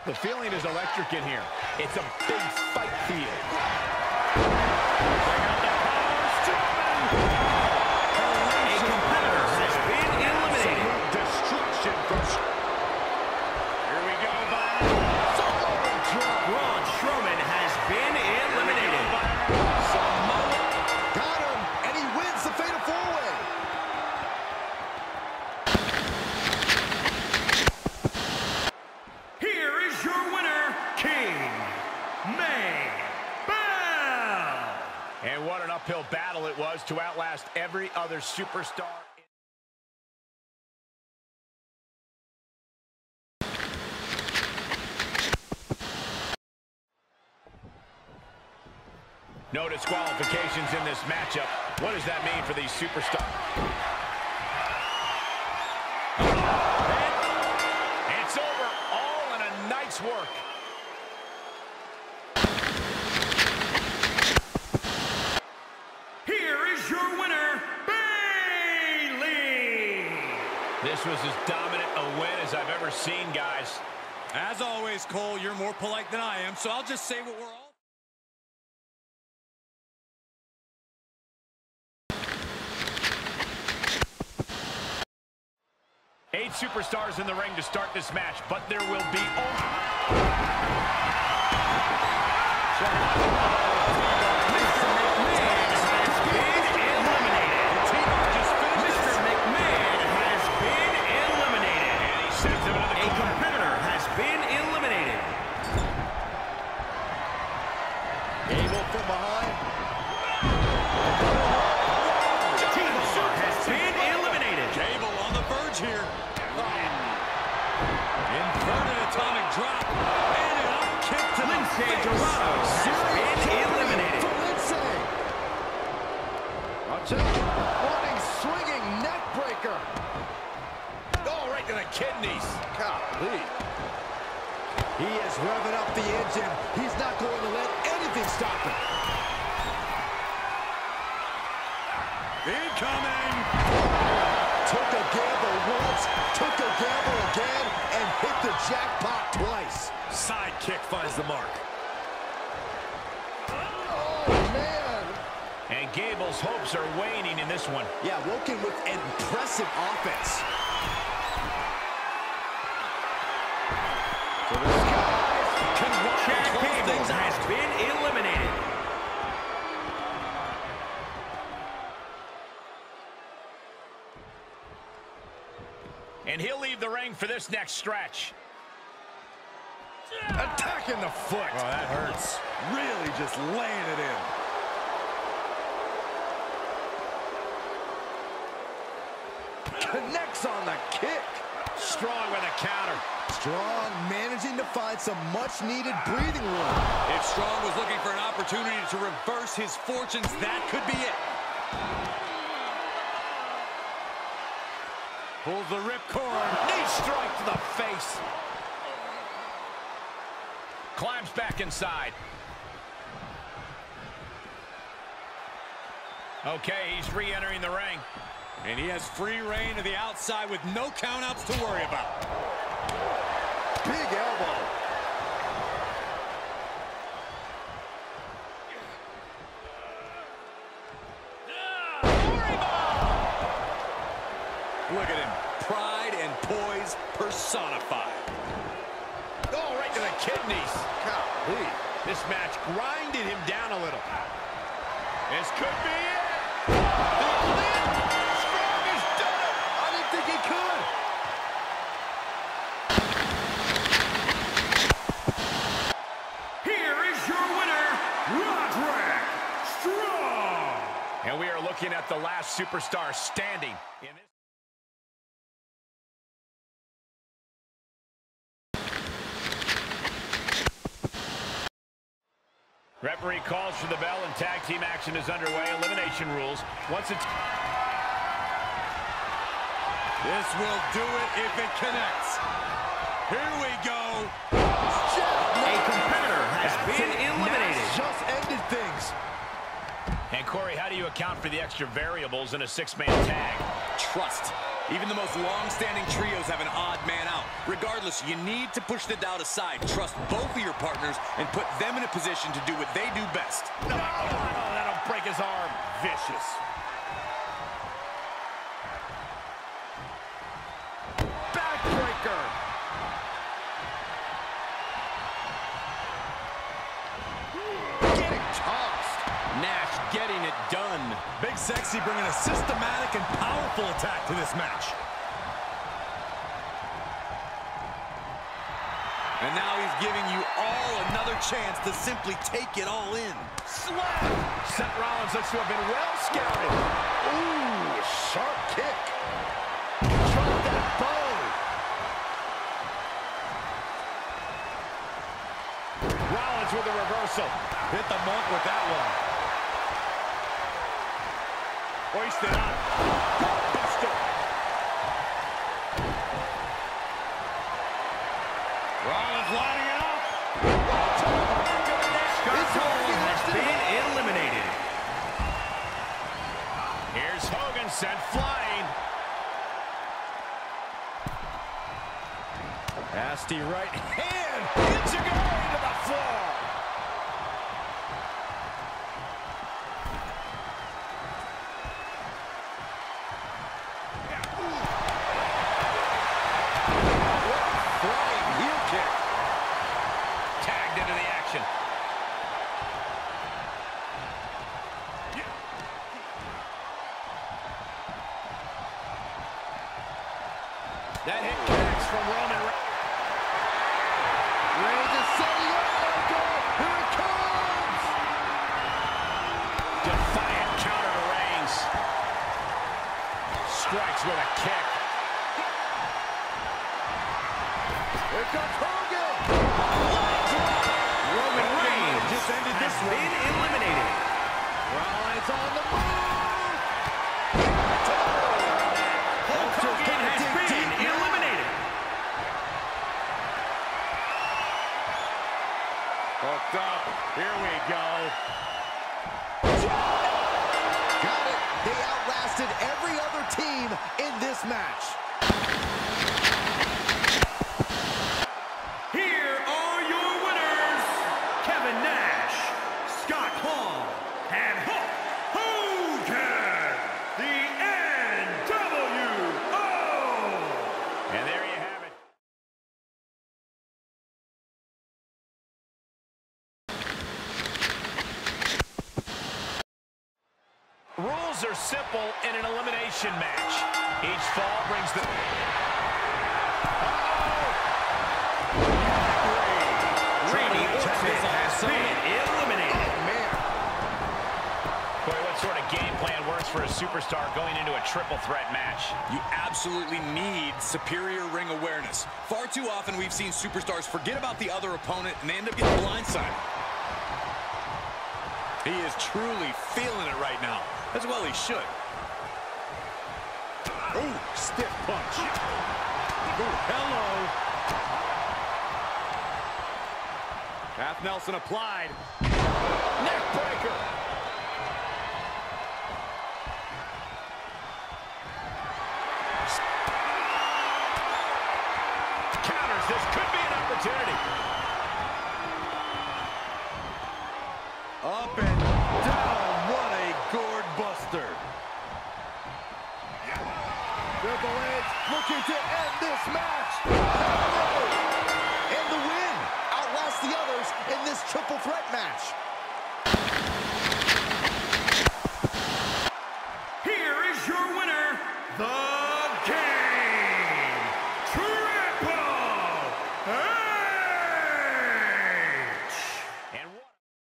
The feeling is electric in here. It's a big fight field. A competitor has been eliminated. Destruction from... Here we go, Braun Strowman has been eliminated. Got him, and he wins the Fatal 4-Way. Here is your winner, King Maybell. And what an uphill battle it was to outlast every other superstar. No disqualifications in this matchup. What does that mean for these superstars? It's over, all in a night's work. Here is your winner, Bayley. This was as dominant a win as I've ever seen, guys. As always, Cole, you're more polite than I am, so I'll just say what we're all... 8 superstars in the ring to start this match, but there will be Running, swinging neck breaker. Oh, right to the kidneys. Golly. He is revving up the engine. He's not going to let anything stop him. Incoming! Took a gamble once, took a gamble again, and hit the jackpot twice. Side kick finds the mark. And Gable's hopes are waning in this one. Yeah, Woken with impressive offense. To the skies. Chad Gable has been eliminated. And he'll leave the ring for this next stretch. Attacking the foot. Oh, that hurts. Really just laying it in. Connects on the kick. Strong with a counter. Strong managing to find some much-needed breathing room. If Strong was looking for an opportunity to reverse his fortunes, that could be it. Pulls the ripcord. Knee strike to the face. Climbs back inside. Okay, he's re-entering the ring. And he has free reign to the outside with no countouts to worry about. Big elbow. Look at him. Pride and poise personified. Oh, right to the kidneys. Golly. This match grinded him down a little. This could be it. Strong has done it. I didn't think he could. Here is your winner, Roderick Strong. And we are looking at the last superstar standing in this. Referee calls for the bell and tag team action is underway. Elimination rules. Once it's... This will do it if it connects. Here we go. A competitor has been eliminated. Just ended things. And Corey, how do you account for the extra variables in a 6-man tag? trust. Even the most long-standing trios have an odd man out. Regardless, you need to push the doubt aside. Trust both of your partners and put them in a position to do what they do best. Oh, that'll break his arm. Vicious. Backbreaker. Getting tossed. Nash getting it done. Big Sexy bringing a systematic and powerful attack to this match. And now he's giving you all another chance to simply take it all in. Slap! Seth Rollins looks to have been well scouted. Ooh, sharp kick. Drop that bow. Rollins with a reversal. Hit the mark with that one. Hoisted up. Buster. Rollins lining it up. Scott Hall has been eliminated. Here's Hogan sent flying. Nasty right hand. Enzuigiri to the floor. Flying heel kick. Tagged into the action. That hit connects from Roman Reigns. Reigns is setting up. Here it comes. Defiant counter to Reigns. Strikes with a kick. Here comes Hogan. Roman Reigns just ended this one. Been eliminated. Rollins on the move. Hulk Hogan has been eliminated. Hooked up. Here we go. Got it. They outlasted every other team in this match. Here are your winners, Kevin Nash, Scott Hall, and Hulk Hogan, the NWO. And there you have it. Rules are simple in an elimination match. Each fall brings the... Randy Orton has been eliminated. Oh, man. Boy, what sort of game plan works for a superstar going into a triple threat match? You absolutely need superior ring awareness. Far too often we've seen superstars forget about the other opponent and they end up getting blindsided. He is truly feeling it right now. As well he should. Ooh, stiff punch. Ooh, hello. Half Nelson applied. Neck breaker. Counters. This could be an opportunity. Up and down. What a gourd buster. Triple H looking to end this match. And the win outlasts the others in this triple threat match. Here is your winner, The Game, Triple H. And what?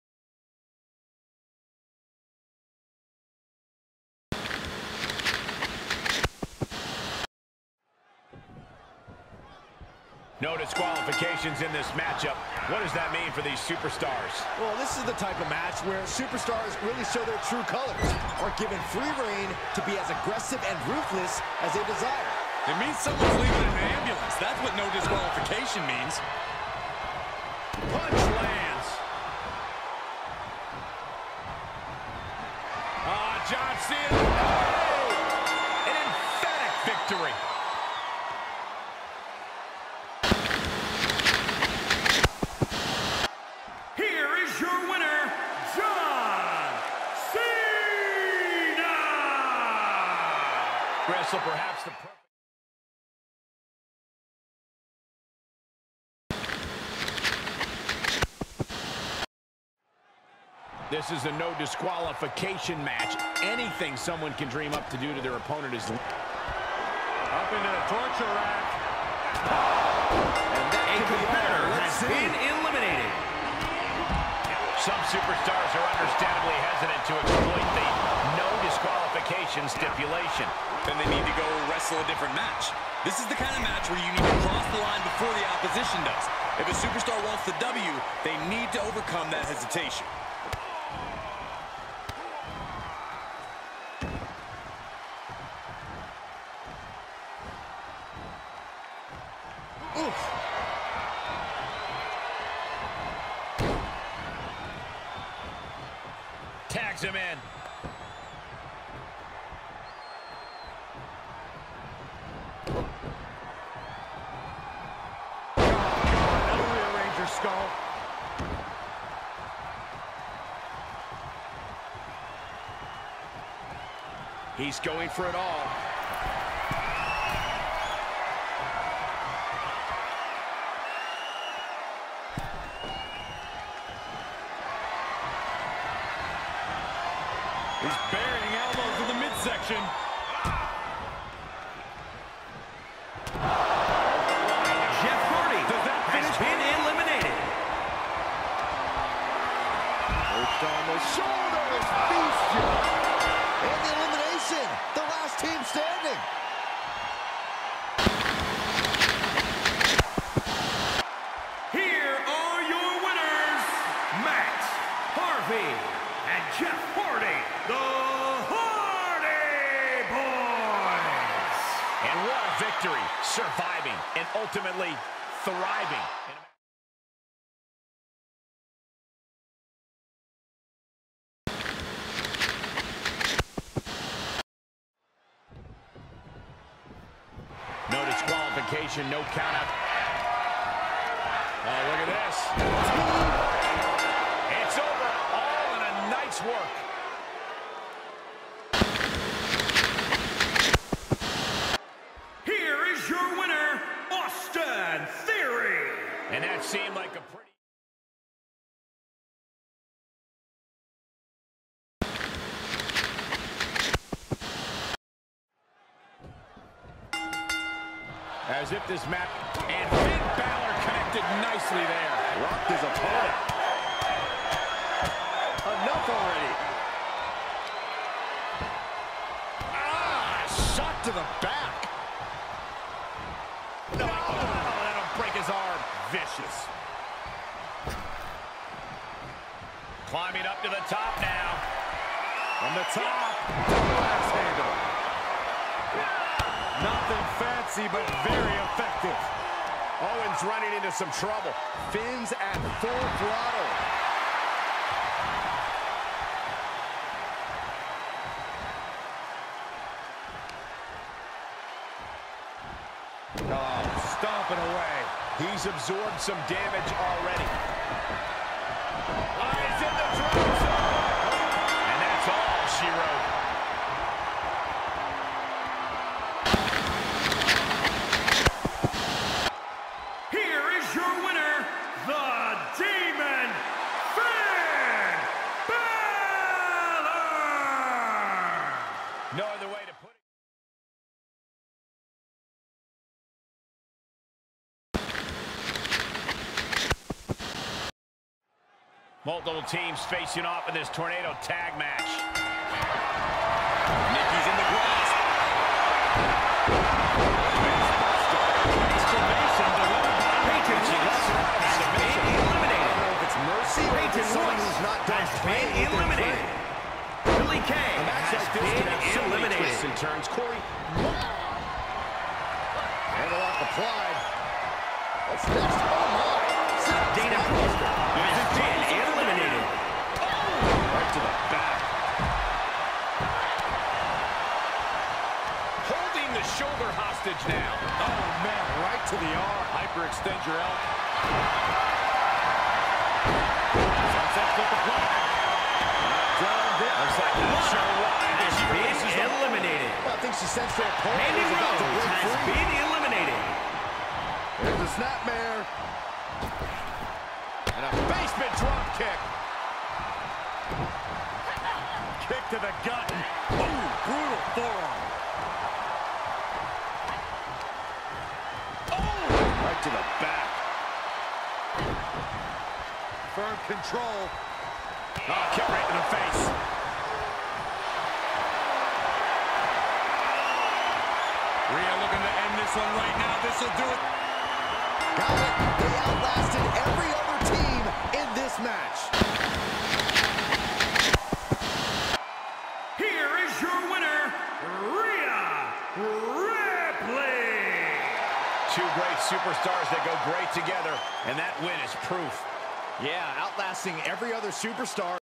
No disqualifications in this matchup. What does that mean for these superstars? Well, this is the type of match where superstars really show their true colors, are given free reign to be as aggressive and ruthless as they desire. It means someone's leaving in an ambulance. That's what no disqualification means. Punch lands. John Cena. Oh! An victory. Here is your winner, John Cena! Wrestle perhaps the perfect. This is a no disqualification match. Anything someone can dream up to do to their opponent is... Up into the torture rack. And that A competitor has been eliminated. Some superstars are understandably hesitant to exploit the no disqualification stipulation. Then they need to go wrestle a different match. This is the kind of match where you need to cross the line before the opposition does. If a superstar wants the W, they need to overcome that hesitation. Oof. Tags him in. That'll rearrange your skull. He's going for it all. He's burying elbows in the midsection. Jeff Hardy has been eliminated. Perched on the shoulders, beast job. And the elimination, the last team standing. Here are your winners, Matt Harvey and Jeff Hardy, the Hardy Boys. And what a victory. Surviving and ultimately thriving. No disqualification, no count out. Oh, look at this. It's over, all in a night's work. Here is your winner, Austin Theory. And that seemed like a pretty... As if this match... And Finn Balor connected nicely there. Rocked his opponent. Enough already. Shot to the back. No, that'll break his arm. Vicious. Climbing up to the top now. From the top, glass handle. Nothing fancy, but very effective. Owens running into some trouble. Finn's at full throttle. Oh, stomping away. He's absorbed some damage already. Eyes in the drop zone. And that's all she wrote. Here is your winner, the Demon Finn Balor. No other way to put it. Multiple teams facing off in this tornado tag match. Nikki's in the grasp. Exclamation delivered by Peyton Royce has been eliminated. I don't know if it's mercy or Peyton someone Royce who's not done has playing been with their eliminated. trade. Billy Kay A match has like this can have so been many eliminated. twists and turns. Corey. Hammerlock applied. What's next? Oh my! Dana Brewster has been eliminated. Right to the back. Holding the shoulder hostage now. Oh, man, right to the arm. Hyperextend your elbow. Sunset flip applied. Looks like not sure why. Has been eliminated. I think she sensed her opponent Mandy was about to break Rose has free. been eliminated. There's a snapmare. And a basement drop kick. Kick to the gut. Ooh, brutal forearm. Oh! Right to the back. Firm control. Oh, kick right in the face. Rhea looking to end this one right now. This will do it. Got it. They outlasted every other team in this match. Here is your winner, Rhea Ripley. Two great superstars that go great together, and that win is proof. Yeah, outlasting every other superstar.